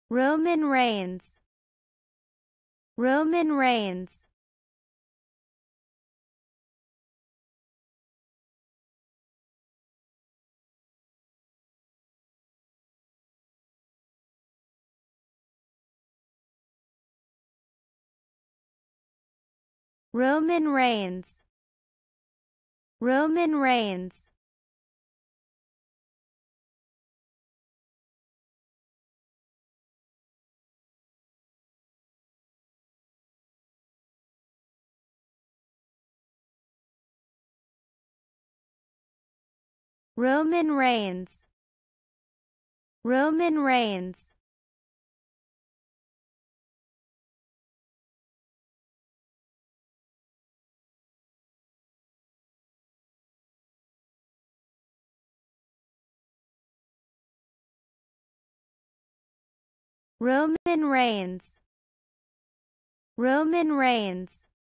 Roman reigns. Roman reigns. Roman reigns. Roman reigns. Roman reigns. Roman reigns. Roman reigns. Roman reigns.